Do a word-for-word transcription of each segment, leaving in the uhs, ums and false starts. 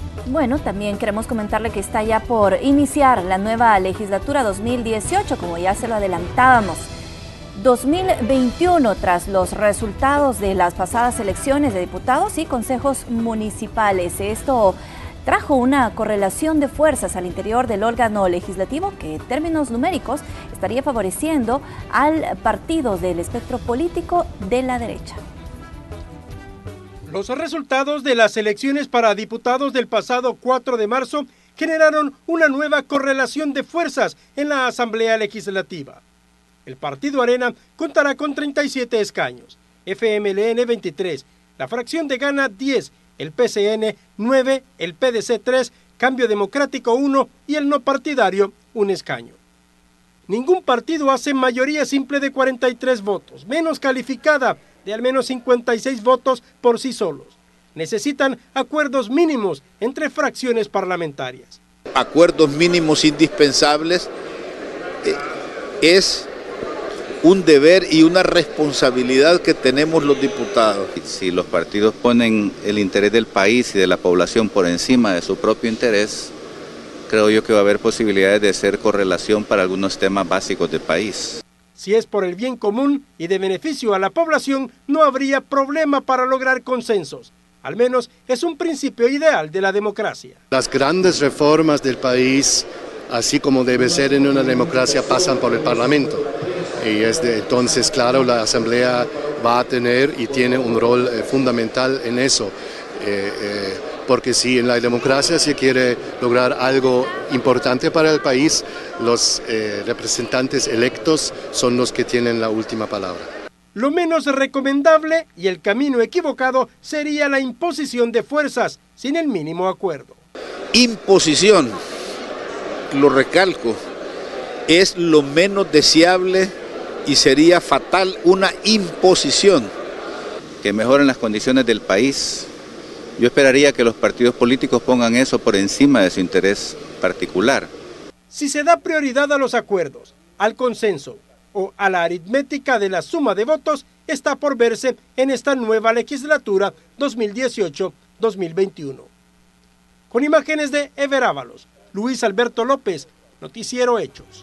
Bueno, también queremos comentarle que está ya por iniciar la nueva legislatura dos mil dieciocho, como ya se lo adelantábamos. dos mil veintiuno, tras los resultados de las pasadas elecciones de diputados y consejos municipales. Esto trajo una correlación de fuerzas al interior del órgano legislativo que, en términos numéricos, estaría favoreciendo al partido del espectro político de la derecha. Los resultados de las elecciones para diputados del pasado cuatro de marzo generaron una nueva correlación de fuerzas en la Asamblea Legislativa. El Partido Arena contará con treinta y siete escaños, F M L N veintitrés, la fracción de Gana diez, el P C N nueve, el P D C tres, Cambio Democrático uno y el no partidario un escaño. Ningún partido hace mayoría simple de cuarenta y tres votos, menos calificada de al menos cincuenta y seis votos por sí solos. Necesitan acuerdos mínimos entre fracciones parlamentarias. Acuerdos mínimos indispensables eh, es un deber y una responsabilidad que tenemos los diputados. Si los partidos ponen el interés del país y de la población por encima de su propio interés, creo yo que va a haber posibilidades de hacer correlación para algunos temas básicos del país. Si es por el bien común y de beneficio a la población, no habría problema para lograr consensos. Al menos es un principio ideal de la democracia. Las grandes reformas del país, así como debe ser en una democracia, pasan por el Parlamento. Y es de, entonces, claro, la Asamblea va a tener y tiene un rol eh, fundamental en eso. Eh, eh, porque si en la democracia se quiere lograr algo importante para el país, los eh, representantes electos son los que tienen la última palabra. Lo menos recomendable y el camino equivocado sería la imposición de fuerzas sin el mínimo acuerdo. Imposición, lo recalco, es lo menos deseable y sería fatal una imposición. Que mejoren las condiciones del país. Yo esperaría que los partidos políticos pongan eso por encima de su interés particular. Si se da prioridad a los acuerdos, al consenso o a la aritmética de la suma de votos, está por verse en esta nueva legislatura dos mil dieciocho dos mil veintiuno. Con imágenes de Ever Ábalos, Luis Alberto López, Noticiero Hechos.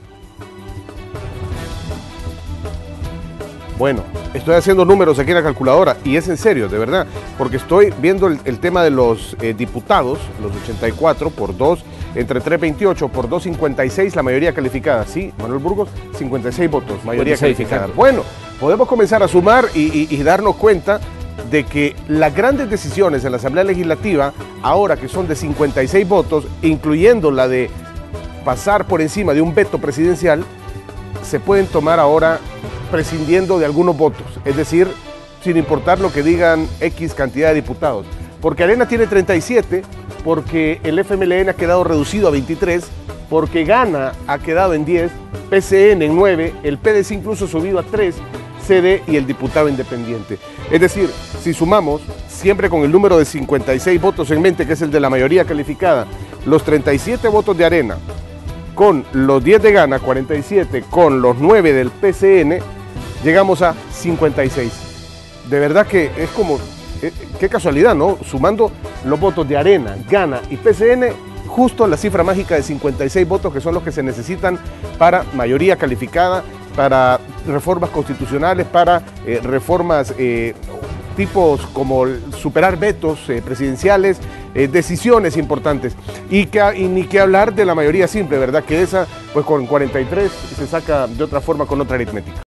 Bueno, estoy haciendo números aquí en la calculadora y es en serio, de verdad, porque estoy viendo el, el tema de los eh, diputados, los ochenta y cuatro por dos, entre tres veintiocho por dos cincuenta y seis, la mayoría calificada, ¿sí? Manuel Burgos, cincuenta y seis votos, mayoría calificada. Exacto. Bueno, podemos comenzar a sumar y, y, y darnos cuenta de que las grandes decisiones en la Asamblea Legislativa, ahora que son de cincuenta y seis votos, incluyendo la de pasar por encima de un veto presidencial, se pueden tomar ahora prescindiendo de algunos votos, es decir, sin importar lo que digan X cantidad de diputados, porque Arena tiene treinta y siete, porque el F M L N ha quedado reducido a veintitrés, porque Gana ha quedado en diez, P C N en nueve, el P D C incluso subido a tres, C D y el diputado independiente. Es decir, si sumamos, siempre con el número de cincuenta y seis votos en mente, que es el de la mayoría calificada, los treinta y siete votos de Arena, con los diez de Gana, cuarenta y siete, con los nueve del P C N, llegamos a cincuenta y seis. De verdad que es como, eh, qué casualidad, ¿no? Sumando los votos de Arena, Gana y P C N, justo la cifra mágica de cincuenta y seis votos que son los que se necesitan para mayoría calificada, para reformas constitucionales, para eh, reformas eh, tipos como superar vetos eh, presidenciales, eh, decisiones importantes. Y, que, y ni que hablar de la mayoría simple, ¿verdad? Que esa, pues con cuarenta y tres se saca de otra forma con otra aritmética.